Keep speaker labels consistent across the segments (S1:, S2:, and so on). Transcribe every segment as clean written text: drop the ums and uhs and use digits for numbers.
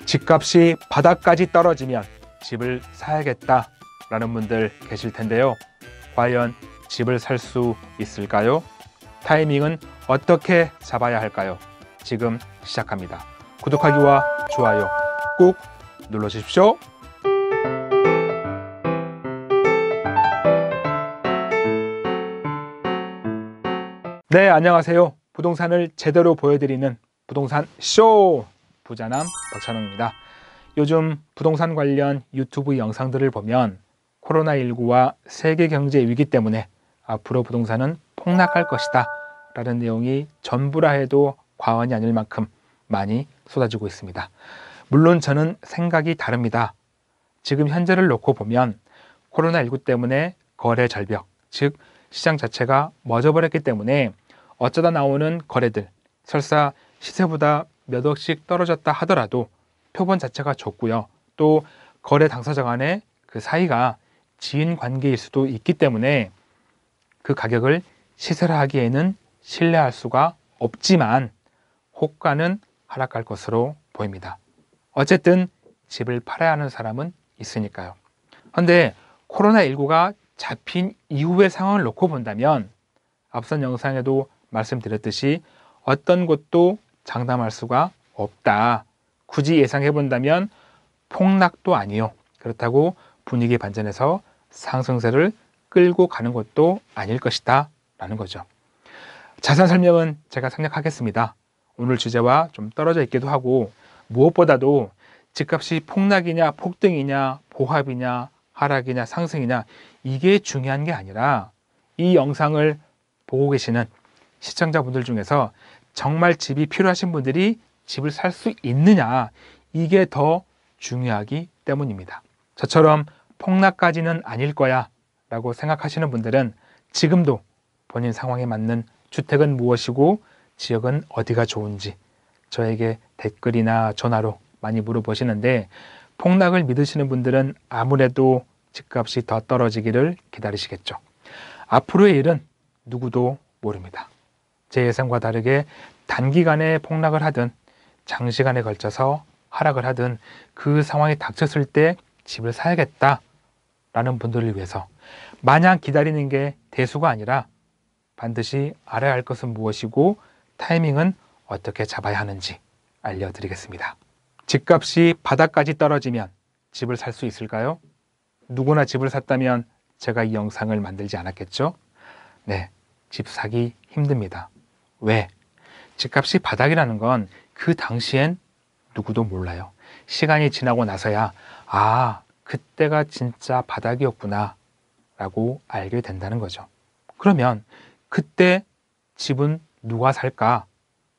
S1: 집값이 바닥까지 떨어지면 집을 사야겠다라는 분들 계실 텐데요. 과연 집을 살 수 있을까요? 타이밍은 어떻게 잡아야 할까요? 지금 시작합니다. 구독하기와 좋아요 꾹 눌러주십시오. 네, 안녕하세요. 부동산을 제대로 보여드리는 부동산 쇼 부자남 박찬웅입니다. 요즘 부동산 관련 유튜브 영상들을 보면 코로나19와 세계 경제 위기 때문에 앞으로 부동산은 폭락할 것이다 라는 내용이 전부라 해도 과언이 아닐 만큼 많이 쏟아지고 있습니다. 물론 저는 생각이 다릅니다. 지금 현재를 놓고 보면 코로나19 때문에 거래 절벽, 즉 시장 자체가 멎어버렸기 때문에 어쩌다 나오는 거래들, 설사 시세보다 몇 억씩 떨어졌다 하더라도 표본 자체가 좋고요. 또 거래 당사자 간의 그 사이가 지인 관계일 수도 있기 때문에 그 가격을 시세라 하기에는 신뢰할 수가 없지만 호가는 하락할 것으로 보입니다. 어쨌든 집을 팔아야 하는 사람은 있으니까요. 그런데 코로나19가 잡힌 이후의 상황을 놓고 본다면 앞선 영상에도 말씀드렸듯이 어떤 곳도 장담할 수가 없다. 굳이 예상해 본다면 폭락도 아니요. 그렇다고 분위기 반전해서 상승세를 끌고 가는 것도 아닐 것이다 라는 거죠. 자세한 설명은 제가 생략하겠습니다. 오늘 주제와 좀 떨어져 있기도 하고 무엇보다도 집값이 폭락이냐 폭등이냐 보합이냐 하락이냐 상승이냐 이게 중요한 게 아니라 이 영상을 보고 계시는 시청자분들 중에서 정말 집이 필요하신 분들이 집을 살 수 있느냐 이게 더 중요하기 때문입니다. 저처럼 폭락까지는 아닐 거야 라고 생각하시는 분들은 지금도 본인 상황에 맞는 주택은 무엇이고 지역은 어디가 좋은지 저에게 댓글이나 전화로 많이 물어보시는데 폭락을 믿으시는 분들은 아무래도 집값이 더 떨어지기를 기다리시겠죠. 앞으로의 일은 누구도 모릅니다. 제 예상과 다르게 단기간에 폭락을 하든 장시간에 걸쳐서 하락을 하든 그 상황이 닥쳤을 때 집을 사야겠다라는 분들을 위해서 마냥 기다리는 게 대수가 아니라 반드시 알아야 할 것은 무엇이고 타이밍은 어떻게 잡아야 하는지 알려드리겠습니다. 집값이 바닥까지 떨어지면 집을 살 수 있을까요? 누구나 집을 샀다면 제가 이 영상을 만들지 않았겠죠? 네, 집 사기 힘듭니다. 왜? 집값이 바닥이라는 건 그 당시엔 누구도 몰라요. 시간이 지나고 나서야 그때가 진짜 바닥이었구나 라고 알게 된다는 거죠. 그러면 그때 집은 누가 살까?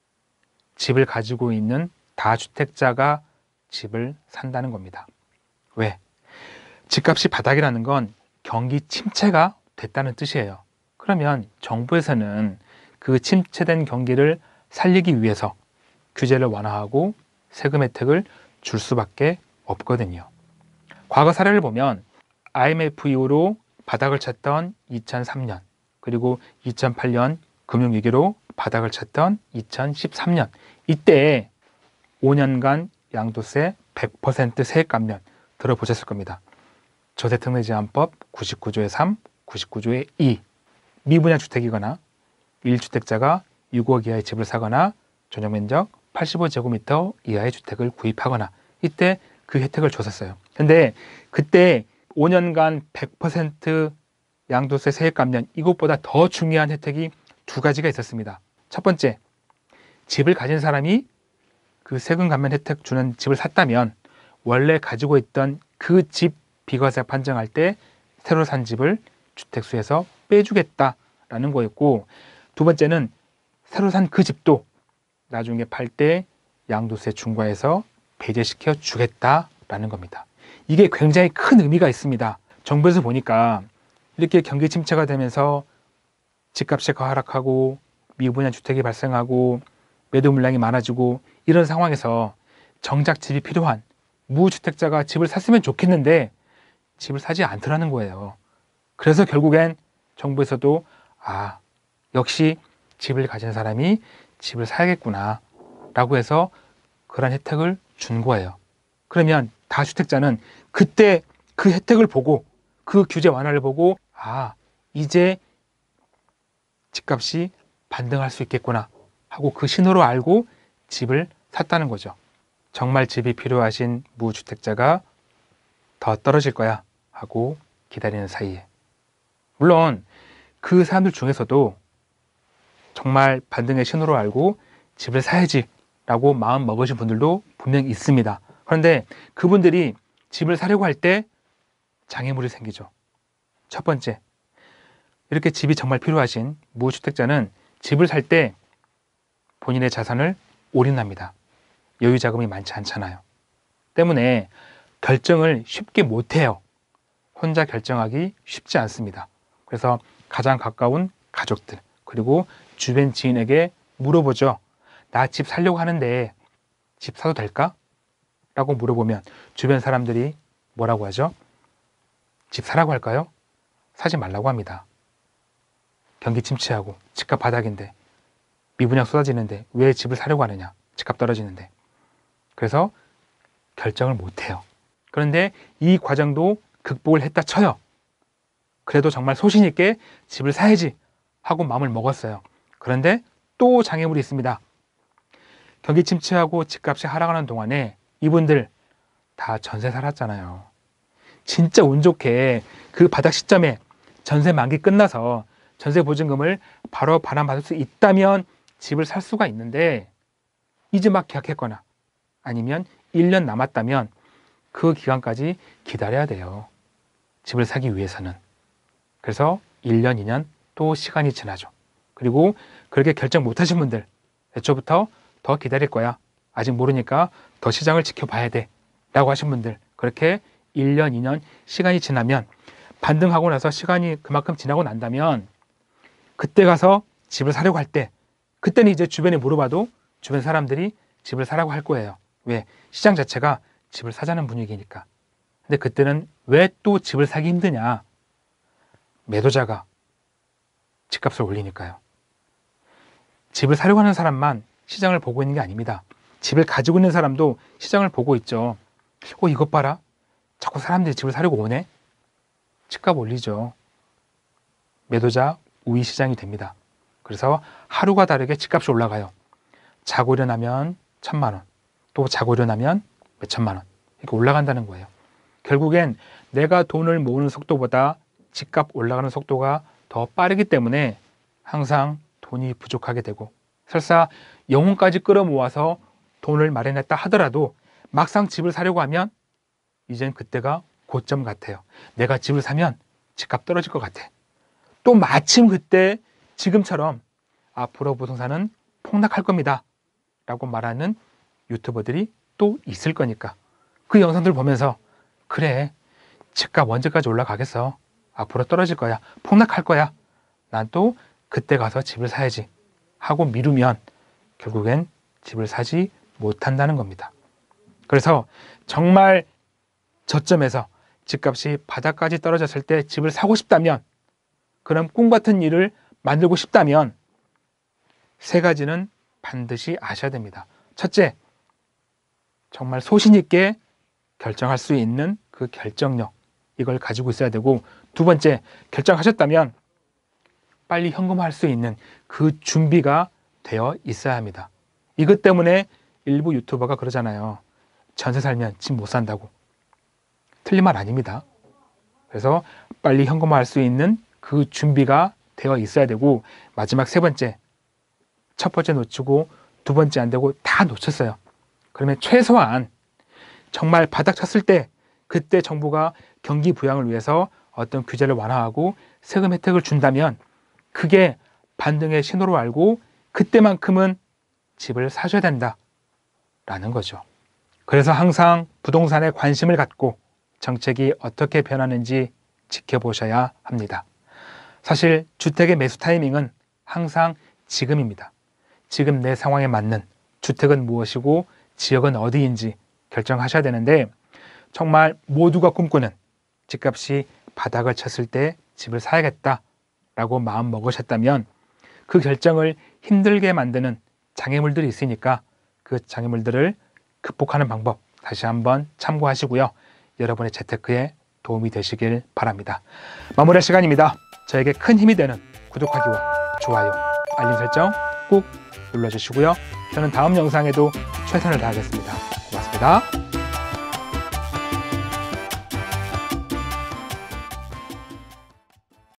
S1: 집을 가지고 있는 다주택자가 집을 산다는 겁니다. 왜? 집값이 바닥이라는 건 경기 침체가 됐다는 뜻이에요. 그러면 정부에서는 그 침체된 경기를 살리기 위해서 규제를 완화하고 세금 혜택을 줄 수밖에 없거든요. 과거 사례를 보면 IMF 이후로 바닥을 쳤던 2003년 그리고 2008년 금융위기로 바닥을 쳤던 2013년 이때 5년간 양도세 100% 세액 감면 들어보셨을 겁니다. 저세특례제한법 99조의 3, 99조의 2 미분양 주택이거나 1주택자가 6억 이하의 집을 사거나 전용면적 85제곱미터 이하의 주택을 구입하거나 이때 그 혜택을 줬었어요. 근데 그때 5년간 100% 양도세 세액 감면 이것보다 더 중요한 혜택이 두 가지가 있었습니다. 첫 번째, 집을 가진 사람이 그 세금 감면 혜택 주는 집을 샀다면 원래 가지고 있던 그 집 비과세 판정할 때 새로 산 집을 주택수에서 빼주겠다라는 거였고, 두 번째는 새로 산 그 집도 나중에 팔 때 양도세 중과해서 배제시켜 주겠다라는 겁니다. 이게 굉장히 큰 의미가 있습니다. 정부에서 보니까 이렇게 경기 침체가 되면서 집값이 하락하고 미분양 주택이 발생하고 매도 물량이 많아지고 이런 상황에서 정작 집이 필요한 무주택자가 집을 샀으면 좋겠는데 집을 사지 않더라는 거예요. 그래서 결국엔 정부에서도 역시 집을 가진 사람이 집을 사야겠구나 라고 해서 그런 혜택을 준 거예요. 그러면 다주택자는 그때 그 혜택을 보고 그 규제 완화를 보고 이제 집값이 반등할 수 있겠구나 하고 그 신호로 알고 집을 샀다는 거죠. 정말 집이 필요하신 무주택자가 더 떨어질 거야 하고 기다리는 사이에, 물론 그 사람들 중에서도 정말 반등의 신호로 알고 집을 사야지 라고 마음 먹으신 분들도 분명히 있습니다. 그런데 그분들이 집을 사려고 할 때 장애물이 생기죠. 첫 번째, 이렇게 집이 정말 필요하신 무주택자는 집을 살 때 본인의 자산을 올인합니다. 여유 자금이 많지 않잖아요. 때문에 결정을 쉽게 못해요. 혼자 결정하기 쉽지 않습니다. 그래서 가장 가까운 가족들 그리고 주변 지인에게 물어보죠. 나 집 살려고 하는데 집 사도 될까? 라고 물어보면 주변 사람들이 뭐라고 하죠? 집 사라고 할까요? 사지 말라고 합니다. 경기 침체하고 집값 바닥인데 미분양 쏟아지는데 왜 집을 사려고 하느냐? 집값 떨어지는데. 그래서 결정을 못해요. 그런데 이 과정도 극복을 했다 쳐요. 그래도 정말 소신 있게 집을 사야지 하고 마음을 먹었어요. 그런데 또 장애물이 있습니다. 경기 침체하고 집값이 하락하는 동안에 이분들 다 전세 살았잖아요. 진짜 운 좋게 그 바닥 시점에 전세 만기 끝나서 전세 보증금을 바로 반환받을 수 있다면 집을 살 수가 있는데, 이제 막 계약했거나 아니면 1년 남았다면 그 기간까지 기다려야 돼요. 집을 사기 위해서는. 그래서 1년, 2년 또 시간이 지나죠. 그리고 그렇게 결정 못하신 분들, 애초부터 더 기다릴 거야, 아직 모르니까 더 시장을 지켜봐야 돼 라고 하신 분들, 그렇게 1년, 2년 시간이 지나면, 반등하고 나서 시간이 그만큼 지나고 난다면 그때 가서 집을 사려고 할 때, 그때는 이제 주변에 물어봐도 주변 사람들이 집을 사라고 할 거예요. 왜? 시장 자체가 집을 사자는 분위기니까. 근데 그때는 왜 또 집을 사기 힘드냐? 매도자가 집값을 올리니까요. 집을 사려고 하는 사람만 시장을 보고 있는 게 아닙니다. 집을 가지고 있는 사람도 시장을 보고 있죠. 이것 봐라, 자꾸 사람들이 집을 사려고 오네. 집값 올리죠. 매도자 우위 시장이 됩니다. 그래서 하루가 다르게 집값이 올라가요. 자고 일어나면 1,000만 원, 또 자고 일어나면 몇천만 원, 이렇게 올라간다는 거예요. 결국엔 내가 돈을 모으는 속도보다 집값 올라가는 속도가 더 빠르기 때문에 항상 돈이 부족하게 되고, 설사 영혼까지 끌어모아서 돈을 마련했다 하더라도 막상 집을 사려고 하면 이젠 그때가 고점 같아요. 내가 집을 사면 집값 떨어질 것 같아. 또 마침 그때 지금처럼 앞으로 부동산은 폭락할 겁니다 라고 말하는 유튜버들이 또 있을 거니까 그 영상들 보면서, 그래, 집값 언제까지 올라가겠어, 앞으로 떨어질 거야, 폭락할 거야, 난 또 그때 가서 집을 사야지 하고 미루면 결국엔 집을 사지 못한다는 겁니다. 그래서 정말 저점에서 집값이 바닥까지 떨어졌을 때 집을 사고 싶다면, 그런 꿈같은 일을 만들고 싶다면 3가지는 반드시 아셔야 됩니다. 첫째, 정말 소신 있게 결정할 수 있는 그 결정력, 이걸 가지고 있어야 되고, 2번째, 결정하셨다면 빨리 현금화할 수 있는 그 준비가 되어 있어야 합니다. 이것 때문에 일부 유튜버가 그러잖아요. 전세 살면 집 못 산다고. 틀린 말 아닙니다. 그래서 빨리 현금화할 수 있는 그 준비가 되어 있어야 되고, 마지막 3번째, 첫 번째 놓치고 2번째 안 되고 다 놓쳤어요. 그러면 최소한 정말 바닥 쳤을 때, 그때 정부가 경기 부양을 위해서 어떤 규제를 완화하고 세금 혜택을 준다면 그게 반등의 신호로 알고 그때만큼은 집을 사셔야 된다라는 거죠. 그래서 항상 부동산에 관심을 갖고 정책이 어떻게 변하는지 지켜보셔야 합니다. 사실 주택의 매수 타이밍은 항상 지금입니다. 지금 내 상황에 맞는 주택은 무엇이고 지역은 어디인지 결정하셔야 되는데, 정말 모두가 꿈꾸는 집값이 바닥을 쳤을 때 집을 사야겠다라고 마음 먹으셨다면 그 결정을 힘들게 만드는 장애물들이 있으니까 그 장애물들을 극복하는 방법 다시 한번 참고하시고요. 여러분의 재테크에 도움이 되시길 바랍니다. 마무리할 시간입니다. 저에게 큰 힘이 되는 구독하기와 좋아요, 알림 설정 꾹 눌러주시고요. 저는 다음 영상에도 최선을 다하겠습니다. 고맙습니다.